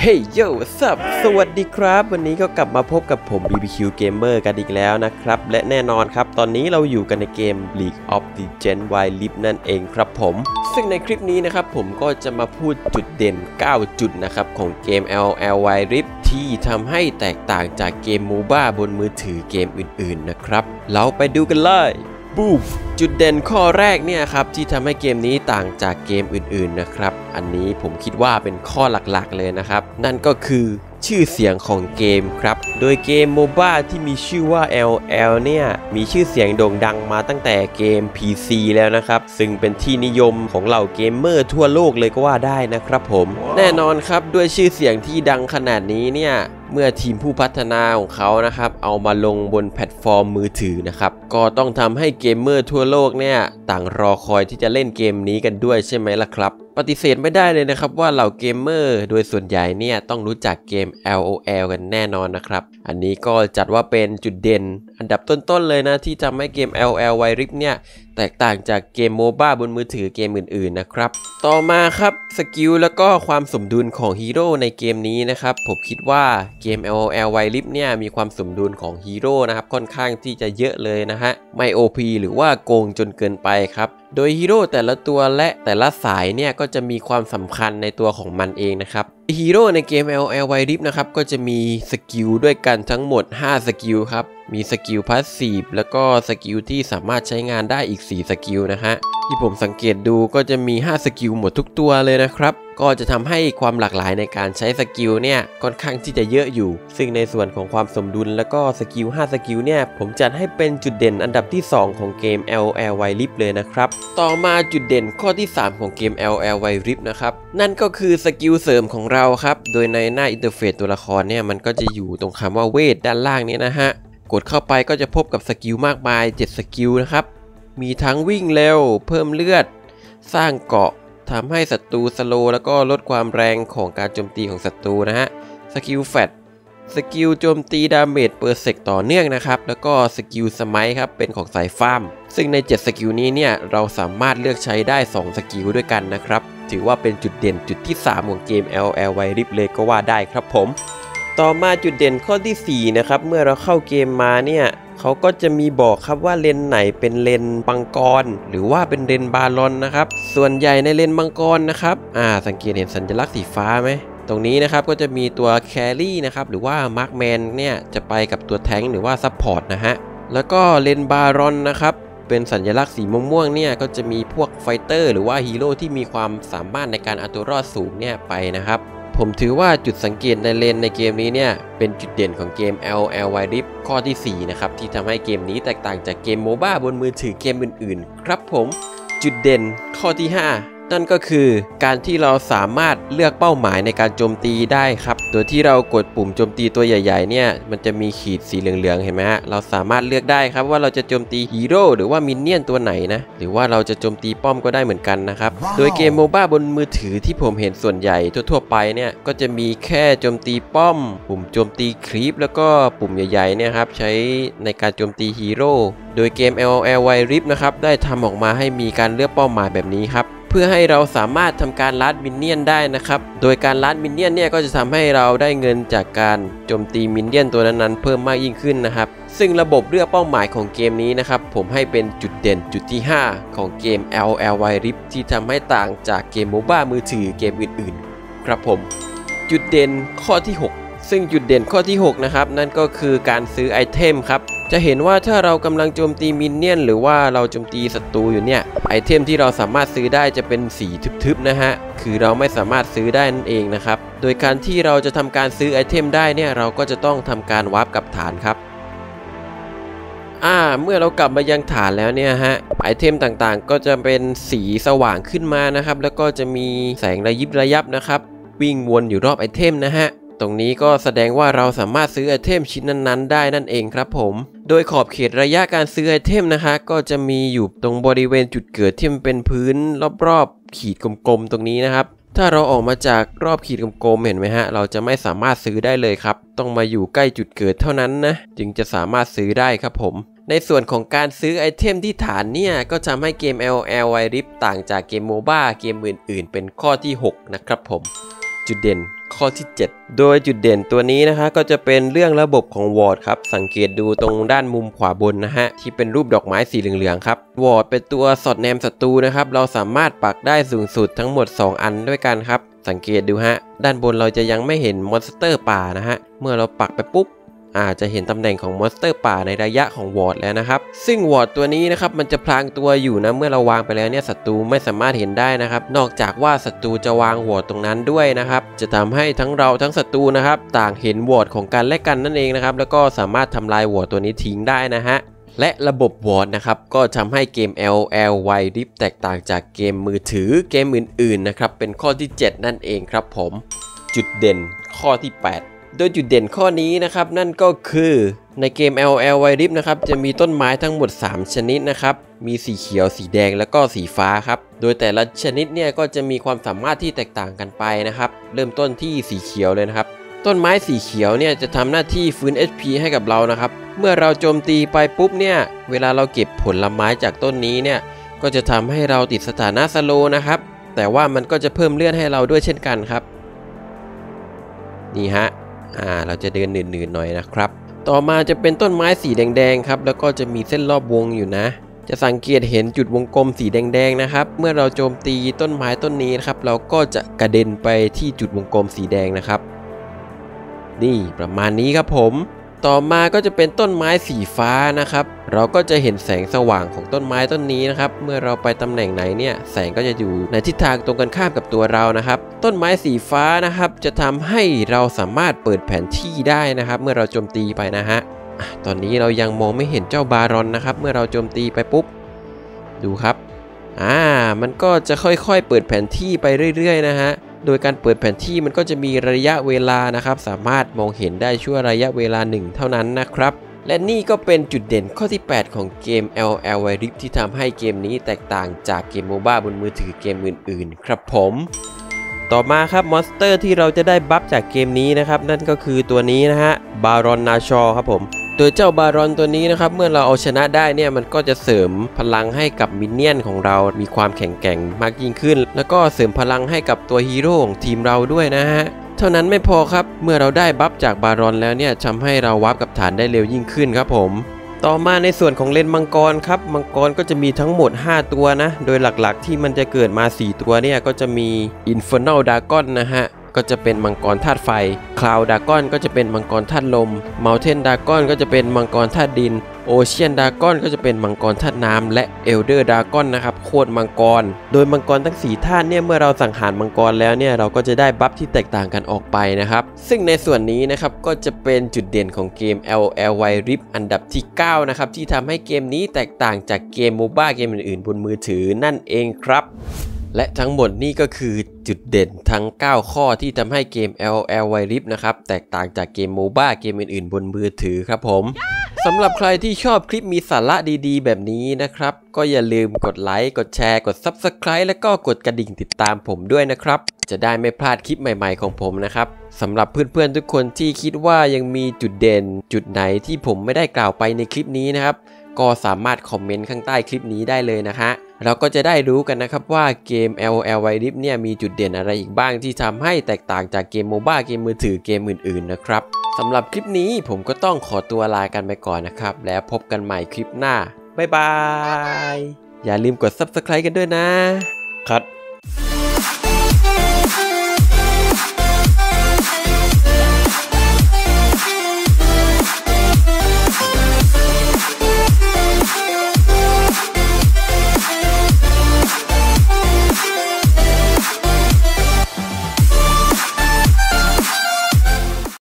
เฮ้ยโย่สวัสดีครับวันนี้ก็กลับมาพบกับผม BBQ Gamer กันอีกแล้วนะครับและแน่นอนครับตอนนี้เราอยู่กันในเกม League of Legends Wild Rift นั่นเองครับผมซึ่งในคลิปนี้นะครับผมก็จะมาพูดจุดเด่น9จุดนะครับของเกม LOL Wild Rift ที่ทำให้แตกต่างจากเกม MOBA บนมือถือเกมอื่นๆนะครับเราไปดูกันเลยบูมจุดเด่นข้อแรกเนี่ยครับที่ทำให้เกมนี้ต่างจากเกมอื่นๆนะครับอันนี้ผมคิดว่าเป็นข้อหลักๆเลยนะครับนั่นก็คือชื่อเสียงของเกมครับโดยเกม MOBA ที่มีชื่อว่า LOL เนี่ยมีชื่อเสียงโด่งดังมาตั้งแต่เกม PC แล้วนะครับซึ่งเป็นที่นิยมของเหล่าเกมเมอร์ทั่วโลกเลยก็ว่าได้นะครับผมแน่นอนครับด้วยชื่อเสียงที่ดังขนาดนี้เนี่ยเมื่อทีมผู้พัฒนาของเขานะครับเอามาลงบนแพลตฟอร์มมือถือนะครับก็ต้องทำให้เกมเมอร์ทั่วโลกเนี่ยต่างรอคอยที่จะเล่นเกมนี้กันด้วยใช่ไหมล่ะครับปฏิเสธไม่ได้เลยนะครับว่าเหล่าเกมเมอร์โดยส่วนใหญ่เนี่ยต้องรู้จักเกม LOL กันแน่นอนนะครับอันนี้ก็จัดว่าเป็นจุดเด่นอันดับต้นๆเลยนะที่ทำให้เกม LOL Wild Rift เนี่ยแตกต่างจากเกม MOBA บนมือถือเกมอื่นๆนะครับต่อมาครับสกิลแล้วก็ความสมดุลของฮีโร่ในเกมนี้นะครับผมคิดว่าเกม LOL Wild Rift เนี่ยมีความสมดุลของฮีโร่นะครับค่อนข้างที่จะเยอะเลยนะฮะไม่ OP หรือว่าโกงจนเกินไปครับโดยฮีโร่แต่ละตัวและแต่ละสายเนี่ยก็จะมีความสำคัญในตัวของมันเองนะครับฮีโร่ในเกม LOL Wild Rift นะครับก็จะมีสกิลด้วยกันทั้งหมด5สกิลครับมีสกิลพาสซีฟแล้วก็สกิลที่สามารถใช้งานได้อีก4สกิลนะฮะที่ผมสังเกตดูก็จะมี5สกิลหมดทุกตัวเลยนะครับก็จะทำให้ความหลากหลายในการใช้สกิลเนี่ยค่อนข้างที่จะเยอะอยู่ซึ่งในส่วนของความสมดุลแล้วก็สกิล5สกิลเนี่ยผมจัดให้เป็นจุดเด่นอันดับที่2ของเกม LOL Wild Rift เลยนะครับต่อมาจุดเด่นข้อที่3ของเกม LOL Wild Rift นะครับนั่นก็คือสกิลเสริมของเราครับโดยในหน้าอินเทอร์เฟซตัวละครเนี่ยมันก็จะอยู่ตรงคำว่าเวทด้านล่างนี้นะฮะกดเข้าไปก็จะพบกับสกิลมากมาย7สกิลนะครับมีทั้งวิ่งเร็วเพิ่มเลือดสร้างเกราะทำให้ศัตรูสโลว์แล้วก็ลดความแรงของการโจมตีของศัตรูนะฮะสกิลแฟตสกิลโจมตีดาเมจเปอร์เซกต่อเนื่องนะครับแล้วก็สกิลสมัยครับเป็นของสายฟาร์มซึ่งใน7สกิลนี้เนี่ยเราสามารถเลือกใช้ได้2สกิลด้วยกันนะครับถือว่าเป็นจุดเด่นจุดที่3ของเกม LOL Wild Rift เลยก็ว่าได้ครับผมต่อมาจุดเด่นข้อที่4นะครับเมื่อเราเข้าเกมมาเนี่ยเขาก็จะมีบอกครับว่าเลนไหนเป็นเลนมังกรหรือว่าเป็นเลนบาลอนนะครับส่วนใหญ่ในเลนมังกรนะครับสังเกตเห็นสัญลักษณ์สีฟ้าไหมตรงนี้นะครับก็จะมีตัวแครี่นะครับหรือว่ามาร์คแมนเนี่ยจะไปกับตัวแทงค์หรือว่าซัพพอร์ตนะฮะแล้วก็เลนบารอนนะครับเป็นสัญลักษณ์สีม่วงๆเนี่ยก็จะมีพวกไฟเตอร์หรือว่าฮีโร่ที่มีความสามารถในการเอาตัวรอดสูงเนี่ยไปนะครับผมถือว่าจุดสังเกตในเลนในเกมนี้เนี่ยเป็นจุดเด่นของเกม LOL Wild Rift ข้อที่4นะครับที่ทำให้เกมนี้แตกต่างจากเกม MOBA บนมือถือเกมอื่นๆครับผมจุดเด่นข้อที่5นั่นก็คือการที่เราสามารถเลือกเป้าหมายในการโจมตีได้ครับโดยที่เรากดปุ่มโจมตีตัวใหญ่ๆเนี่ยมันจะมีขีดสีเหลืองๆเห็นไหมฮะเราสามารถเลือกได้ครับว่าเราจะโจมตีฮีโร่หรือว่ามินเนี่ยนตัวไหนนะหรือว่าเราจะโจมตีป้อมก็ได้เหมือนกันนะครับโดยเกม MOBA บนมือถือที่ผมเห็นส่วนใหญ่ทั่วๆไปเนี่ยก็จะมีแค่โจมตีป้อมปุ่มโจมตีครีปแล้วก็ปุ่มใหญ่ๆเนี่ยครับใช้ในการโจมตีฮีโร่โดยเกม LOL Wild Rift นะครับได้ทำออกมาให้มีการเลือกเป้าหมายแบบนี้ครับเพื่อให้เราสามารถทำการลัดมินเนี่ยนได้นะครับโดยการลัดมินเนี่ยนเนี่ยก็จะทำให้เราได้เงินจากการโจมตีมินเนี่ยนตัวนั้นๆเพิ่มมากยิ่งขึ้นนะครับซึ่งระบบเลือกเป้าหมายของเกมนี้นะครับผมให้เป็นจุดเด่นจุดที่5ของเกม LOL Wild Rift ที่ทำให้ต่างจากเกม MOBA มือถือเกมอื่นๆครับผมจุดเด่นข้อที่6ซึ่งจุดเด่นข้อที่6นะครับนั่นก็คือการซื้อไอเทมครับจะเห็นว่าถ้าเรากำลังโจมตีมินเนี่ยนหรือว่าเราโจมตีศัตรูอยู่เนี่ยไอเทมที่เราสามารถซื้อได้จะเป็นสีทึบๆนะฮะคือเราไม่สามารถซื้อได้นั่นเองนะครับโดยการที่เราจะทำการซื้อไอเทมได้เนี่ยเราก็จะต้องทำการวาร์ปกับฐานครับเมื่อเรากลับมายังฐานแล้วเนี่ยฮะไอเทมต่างๆก็จะเป็นสีสว่างขึ้นมานะครับแล้วก็จะมีแสงระยิบระยับนะครับวิ่งวนอยู่รอบไอเทมนะฮะตรงนี้ก็แสดงว่าเราสามารถซื้อไอเทมชิ้นนั้นๆได้นั่นเองครับผมโดยขอบเขตระยะการซื้อไอเทมนะคะก็จะมีอยู่ตรงบริเวณจุดเกิดที่มันเป็นพื้นรอบๆขีดกลมๆตรงนี้นะครับถ้าเราออกมาจากรอบขีดกลมๆเห็นไหมฮะเราจะไม่สามารถซื้อได้เลยครับต้องมาอยู่ใกล้จุดเกิดเท่านั้นนะจึงจะสามารถซื้อได้ครับผมในส่วนของการซื้อไอเทมที่ฐานเนี่ยก็ทำให้เกม LOL Wild Rift ต่างจากเกม MOBA เกมอื่นๆเป็นข้อที่6นะครับผมจุดเด่นข้อที่ 7 โดยจุดเด่นตัวนี้นะคะก็จะเป็นเรื่องระบบของวอร์ดครับสังเกตดูตรงด้านมุมขวาบนนะฮะที่เป็นรูปดอกไม้สีเหลืองๆครับวอร์ดเป็นตัวสอดแนมศัตรูนะครับเราสามารถปักได้สูงสุดทั้งหมด2 อันด้วยกันครับสังเกตดูฮะด้านบนเราจะยังไม่เห็นมอนสเตอร์ป่านะฮะเมื่อเราปักไปปุ๊บอาจจะเห็นตำแหน่งของมอนสเตอร์ป่าในระยะของวอร์ดแล้วนะครับซึ่งวอร์ดตัวนี้นะครับมันจะพลางตัวอยู่นะเมื่อเราวางไปแล้วเนี่ยศัตรูไม่สามารถเห็นได้นะครับนอกจากว่าศัตรูจะวางวอร์ดตรงนั้นด้วยนะครับจะทำให้ทั้งเราทั้งศัตรูนะครับต่างเห็นวอร์ดของกันและกันนั่นเองนะครับแล้วก็สามารถทำลายวอร์ดตัวนี้ทิ้งได้นะฮะและระบบวอร์ดนะครับก็ทำให้เกม LOL Wild Rift แตกต่างจากเกมมือถือเกมอื่นๆนะครับเป็นข้อที่ 7 นั่นเองครับผมจุดเด่นข้อที่ 8โดยจุดเด่นข้อนี้นะครับนั่นก็คือในเกม LOL Wild Rift นะครับจะมีต้นไม้ทั้งหมด3ชนิดนะครับมีสีเขียวสีแดงแล้วก็สีฟ้าครับโดยแต่ละชนิดเนี่ยก็จะมีความสามารถที่แตกต่างกันไปนะครับเริ่มต้นที่สีเขียวเลยนะครับต้นไม้สีเขียวเนี่ยจะทำหน้าที่ฟื้น HP ให้กับเรานะครับเมื่อเราโจมตีไปปุ๊บเนี่ยเวลาเราเก็บผลไม้จากต้นนี้เนี่ยก็จะทำให้เราติดสถานะสโลว์นะครับแต่ว่ามันก็จะเพิ่มเลือดให้เราด้วยเช่นกันครับนี่ฮะเราจะเดินหนืดๆหน่อยนะครับต่อมาจะเป็นต้นไม้สีแดงๆครับแล้วก็จะมีเส้นรอบวงอยู่นะจะสังเกตเห็นจุดวงกลมสีแดงๆนะครับเมื่อเราโจมตีต้นไม้ต้นนี้นะครับเราก็จะกระเด็นไปที่จุดวงกลมสีแดงนะครับนี่ประมาณนี้ครับผมต่อมาก็จะเป็นต้นไม้สีฟ้านะครับเราก็จะเห็นแสงสว่างของต้นไม้ต้นนี้นะครับเมื่อเราไปตำแหน่งไหนเนี่ยแสงก็จะอยู่ในทิศทางตรงกันข้ามกับตัวเรานะครับต้นไม้สีฟ้านะครับจะทำให้เราสามารถเปิดแผนที่ได้นะครับเมื่อเราโจมตีไปนะฮะตอนนี้เรายังมองไม่เห็นเจ้าบารอนนะครับเมื่อเราโจมตีไปปุ๊บดูครับมันก็จะค่อยๆเปิดแผนที่ไปเรื่อยๆนะฮะโดยการเปิดแผนที่มันก็จะมีระยะเวลานะครับสามารถมองเห็นได้ชั่วระยะเวลา1เท่านั้นนะครับและนี่ก็เป็นจุดเด่นข้อที่ 8 ของเกม LOL Wild Rift ที่ทำให้เกมนี้แตกต่างจากเกมโมบ้าบนมือถือเกมอื่นๆครับผมต่อมาครับมอนสเตอร์ที่เราจะได้บัฟจากเกมนี้นะครับนั่นก็คือตัวนี้นะฮะบารอนนาชอครับผมโดยเจ้าบารอนตัวนี้นะครับเมื่อเราเอาชนะได้เนี่ยมันก็จะเสริมพลังให้กับมินเนี่ยนของเรามีความแข็งแกร่งมากยิ่งขึ้นแล้วก็เสริมพลังให้กับตัวฮีโร่ของทีมเราด้วยนะฮะเท่านั้นไม่พอครับเมื่อเราได้บัฟจากบารอนแล้วเนี่ยทำให้เราวาร์ปกับฐานได้เร็วยิ่งขึ้นครับผมต่อมาในส่วนของเลนมังกรครับมังกรก็จะมีทั้งหมด5ตัวนะโดยหลักๆที่มันจะเกิดมา4ตัวเนี่ยก็จะมี Infernal Dragon นะฮะก็จะเป็นมังกรธาตุไฟ Cloud Dragon ก็จะเป็นมังกรธาตุลม Mountain Dragon ก็จะเป็นมังกรธาตุดิน Ocean Dragon ก็จะเป็นมังกรธาตุน้ำและ Elder Dragon นะครับโคตรมังกรโดยมังกรทั้ง4ธาตุเนี่ยเมื่อเราสังหารมังกรแล้วเนี่ยเราก็จะได้บัฟที่แตกต่างกันออกไปนะครับซึ่งในส่วนนี้นะครับก็จะเป็นจุดเด่นของเกม LOL Wild Rift อันดับที่9นะครับที่ทำให้เกมนี้แตกต่างจากเกมโมบ้าเกมอื่นๆบนมือถือนั่นเองครับและทั้งหมดนี่ก็คือจุดเด่นทั้ง9ข้อที่ทำให้เกม LOL Wild Rift นะครับแตกต่างจากเกมโมบ้าเกมอื่นๆบนมือถือครับผมสำหรับใครที่ชอบคลิปมีสาระดีๆแบบนี้นะครับก็อย่าลืมกดไลค์กดแชร์กด Subscribe แล้วก็กดกระดิ่งติดตามผมด้วยนะครับจะได้ไม่พลาดคลิปใหม่ๆของผมนะครับสำหรับเพื่อนๆทุกคนที่คิดว่ายังมีจุดเด่นจุดไหนที่ผมไม่ได้กล่าวไปในคลิปนี้นะครับก็สามารถคอมเมนต์ข้างใต้คลิปนี้ได้เลยนะฮะเราก็จะได้รู้กันนะครับว่าเกม LOL Wild Rift เนี่ยมีจุดเด่นอะไรอีกบ้างที่ทำให้แตกต่างจากเกมโมบ้าเกมมือถือเกมอื่นๆนะครับสำหรับคลิปนี้ผมก็ต้องขอตัวลากันไปก่อนนะครับแล้วพบกันใหม่คลิปหน้าบ๊ายบายอย่าลืมกด Subscribe กันด้วยนะคัด